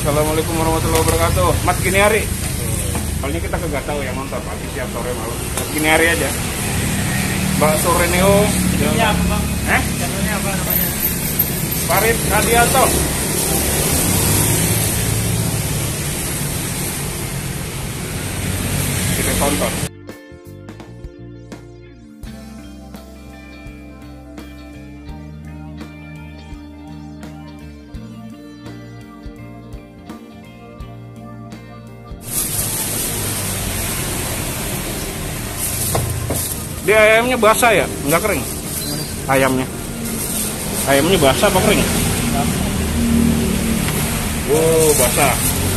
Assalamualaikum warahmatullahi wabarakatuh. Mat gini hari. Soalnya kita kagak tahu yang nonton pagi, siang, sore, malam. Mat gini hari aja. Bakso Reneo. Iya, apa bang? Channelnya apa namanya? Farid Radianto. Kita tonton. Dia ayamnya basah ya? Enggak kering? Ayamnya basah apa kering? Oh, basah.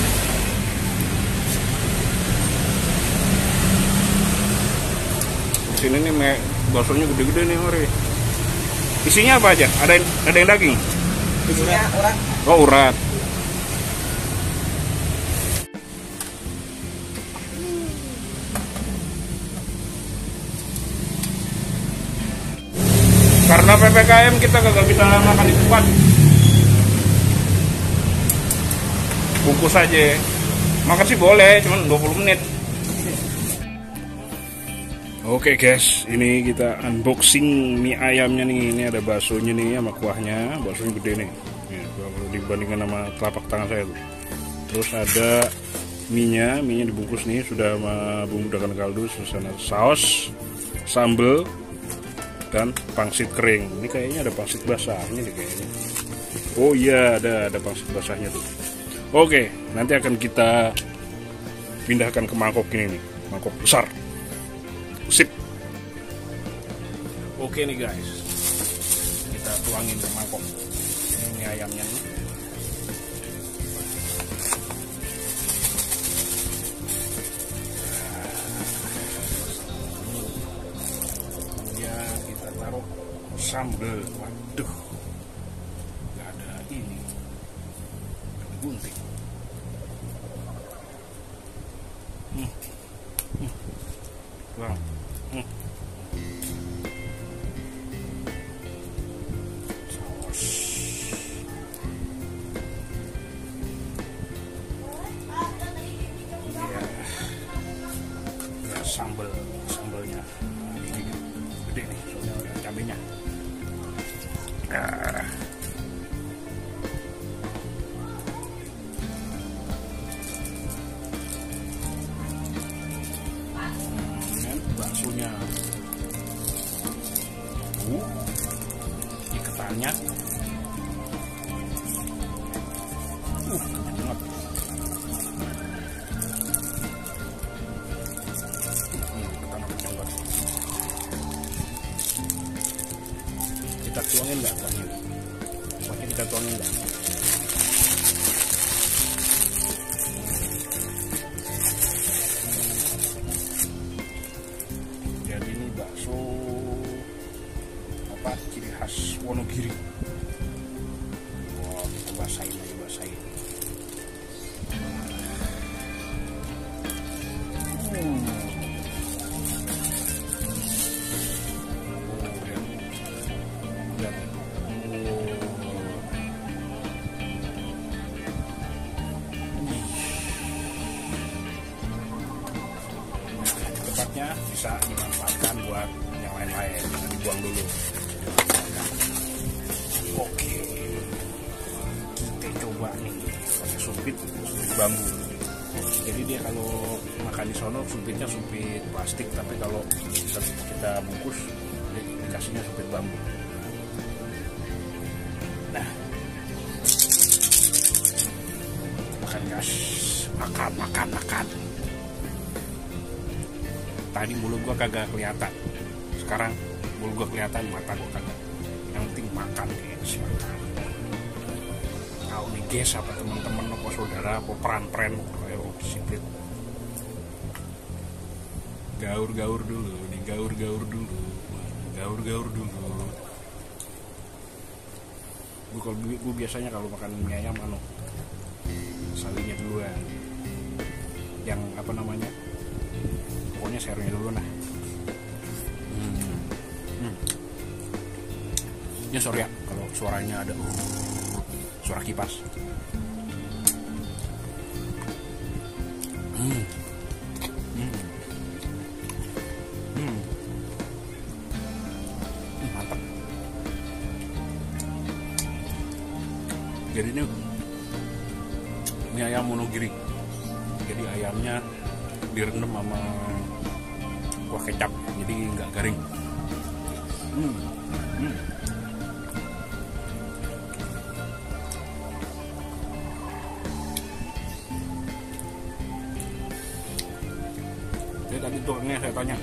Di sini nih baksonya gede-gede nih, Mari. Isinya apa aja? Ada yang daging? Isinya urat. Oh, urat. Karena PPKM kita kagak bisa makan di tempat. Bungkus aja. Makan sih boleh, cuman 20 menit. Oke guys, ini kita unboxing mie ayamnya nih. Ini ada baksonya nih sama kuahnya. Baksonya gede nih. Kalau dibandingkan sama telapak tangan saya tuh. Terus ada mie-nya dibungkus nih sudah sama bumbu dakan kaldu, suasana saus, sambal, dan pangsit kering. Ini kayaknya ada pangsit basahnya nih kayaknya. Oh iya, ada pangsit basahnya tuh. Oke, nanti akan kita pindahkan ke mangkok ini nih, mangkok besar. Sip. Oke nih guys, kita tuangin ke mangkok. Ini ayamnya nih. Taruh sambal, waduh, nggak ada ini, ada gunting. Wow. Saus. Ya, sambalnya ini gede nih, soalnya ada cabenya. Baksonya, iketannya, kenyang banget. Kita tuangin nggak kuahnya? Kuahnya kita tuangin nggak? Jadi ini bakso apa ciri khas Wonogiri. Wah, kita basahin. Tempatnya bisa dimanfaatkan buat yang lain-lain, jangan dibuang dulu. Oke, kita coba nih pakai sumpit bambu. Jadi dia kalau makan di sono sumpitnya sumpit plastik, tapi kalau kita bungkus dikasihnya sumpit bambu. Nah, makan guys, makan. Tadi mulut gua kagak kelihatan, sekarang mulut gua kelihatan, mata gua kagak. Yang penting makan guys, makan. Kau nih guys, apa teman-teman, apa saudara, apa peren-peren, ayo disiplin. Gaur-gaur dulu, Gue biasanya kalau makan mie ayam salinya duluan. Yang apa namanya? Pokoknya sayurnya dulu nah. Ya sorry ya kalau suaranya ada suara kipas. Mantap. Jadi ini mie ayam Wonogiri. Jadi ayamnya direndam sama kuah kecap, jadi nggak garing. Jadi tadi tukangnya saya tanya,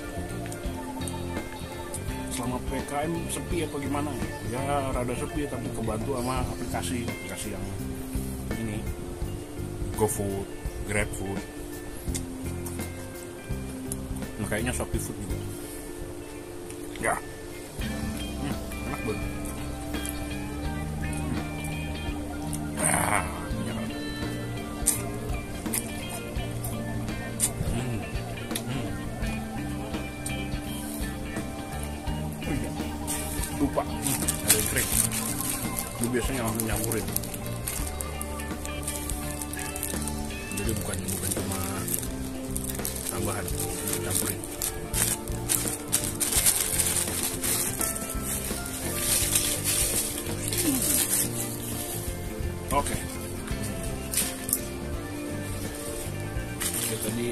selama PKM sepi apa gimana? Ya rada sepi, tapi kebantu sama aplikasi yang ini, GoFood, GrabFood. Nah, kayaknya Shopee Food juga. Ya, enak banget. Ya. Oh iya, lupa. Ada yang kering. Lu biasanya langsung nyampurin. Jadi bukan cuma tambahan, campurin. Oke. Ya, tadi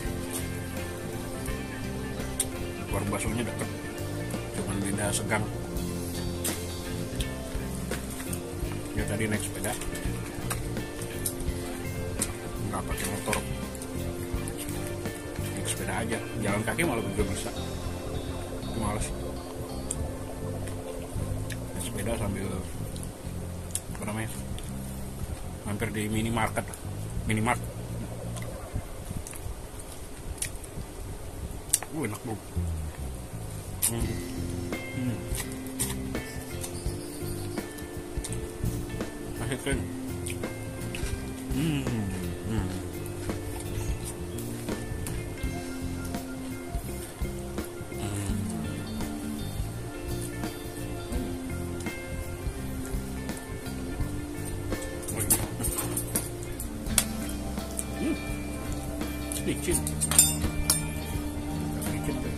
warung baksonya deket, cuman beda segang. Ya tadi naik sepeda, nggak pakai motor, naik sepeda aja. Jalan kaki malah juga bisa, tapi males. Naik sepeda sambil apa namanya, mampir di minimarket. Enak bro. Masih keren. Licin. Licin tuh.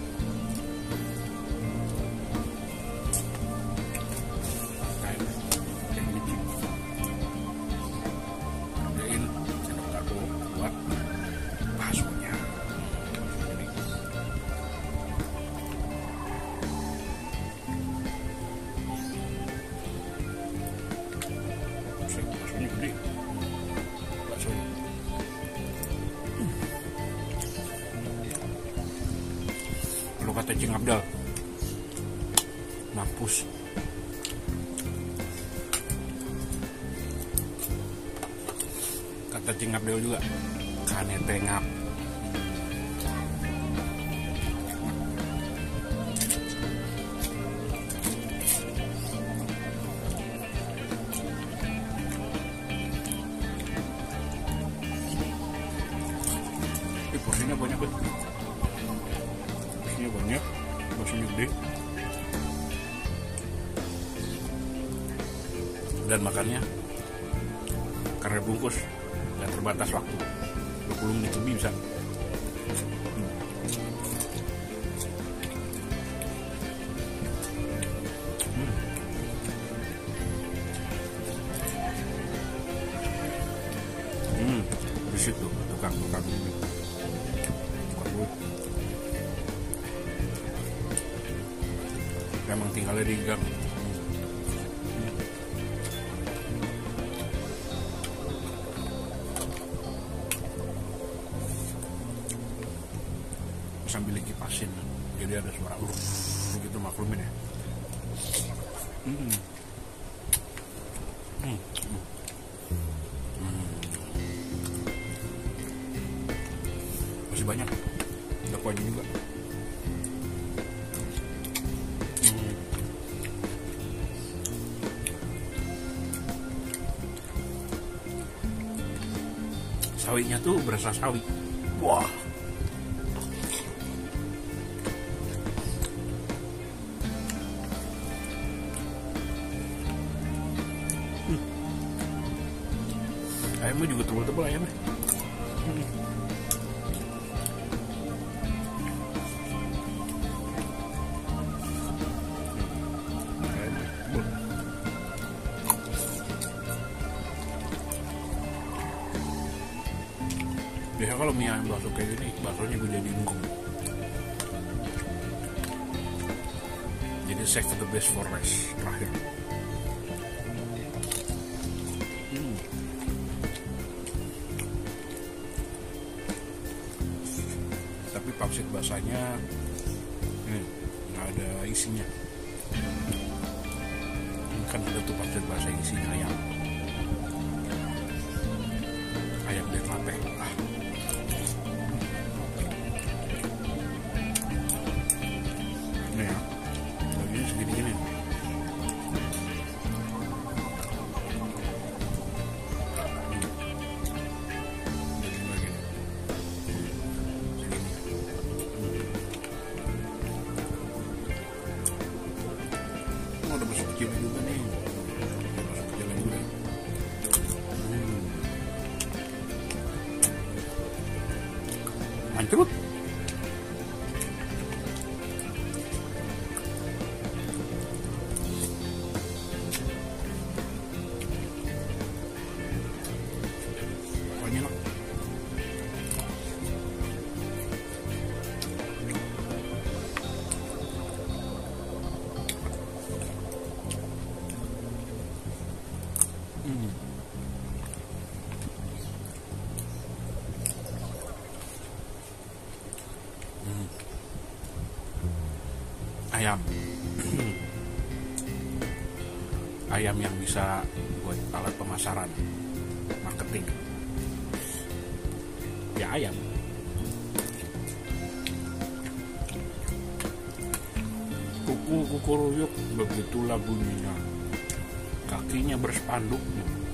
Kayak licin. Kerjain sendok garpu buat baksonya. Baksonya gede. Baksonya. Kalau kata Cing Abdal, mampus. Kata Cing Abdal juga, kane tengap. Porsinya banyak banget. Banyak, baksonya gede, dan makannya karena bungkus dan terbatas waktu, 20 menit lebih bisa. Berisik tuh tukang emang tinggalnya di gang. Sambil dikipasin, jadi ada suara begitu, maklumin ya. Masih banyak, ada kuahnya juga. Sawinya tuh berasa sawi. Wah. Ayamnya juga tebal-tebal ayamnya. Biasanya kalau mie ayam bakso kayak gini, baksonya gue jadi ngkong. Jadi save the best for last terakhir. Tapi pangsit basahnya nggak ada isinya. Ini kan ada tuh pangsit basah isinya ayam delape. Ini ya, bagian segini-gini. Udah masuk kecil juga nih, masuk kecil juga. Mancut. Pokoknya enak. Ayam yang bisa buat alat pemasaran, marketing. Ya ayam. Kuku ruyuk, begitulah bunyinya. Kakinya berspanduk.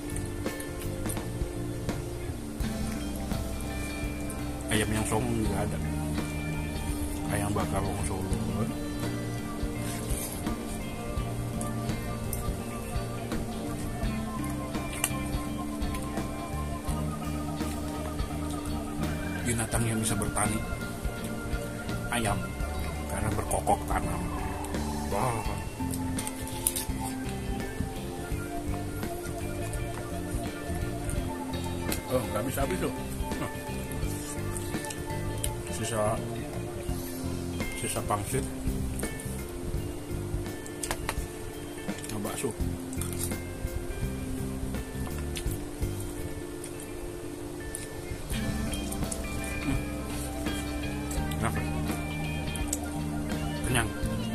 Ayam yang songong juga ada. Ayam bakar wong Solo. Binatang yang bisa bertani, ayam, karena berkokok tanam. Wah. Oh, nggak bisa habis tuh. Sisa pangsit, bakso. Kenapa? Kenyang.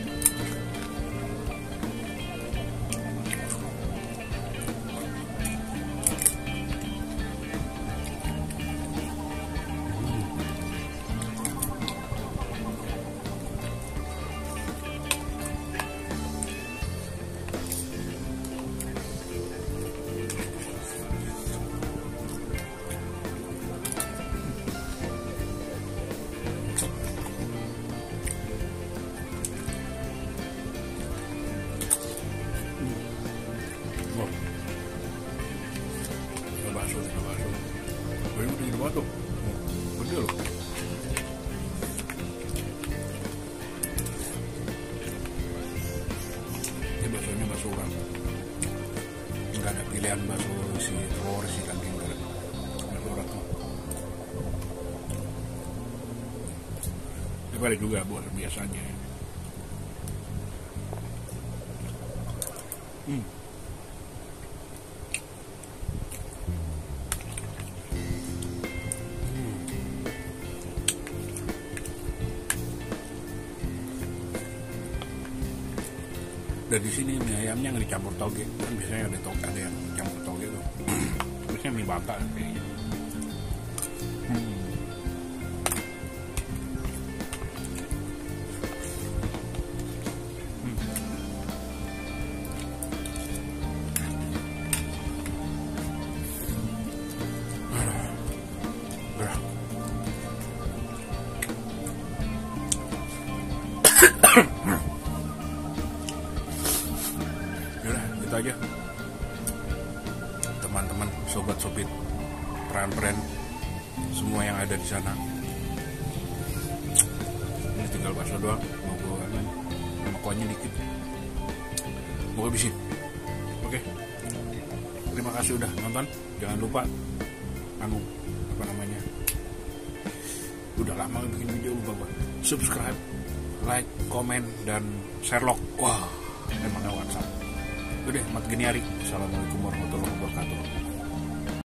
Bakso. Ini udah gede banget tuh. Gede loh. Ini baksonya bakso orang. Enggak ada pilihan bakso isi telur, isi daging. Bakso orang tuh. Ini balik juga buat biasanya. Dan di sini mie ayamnya nggak dicampur toge, kan biasanya ada yang campur toge tuh. Biasanya mie bakar kayaknya. Yaudah, gitu aja teman-teman, sobat-sobit, peran-peran semua yang ada di sana. Ini tinggal bakso doang, mau gue sama kuahnya dikit, mau habisin. Oke, terima kasih udah nonton. Jangan lupa apa namanya, udah lama bikin video lupa banget. Subscribe, like, komen, dan Sherlock. Wah, emangnya WhatsApp. Udah, mat gini hari. Assalamualaikum warahmatullahi wabarakatuh.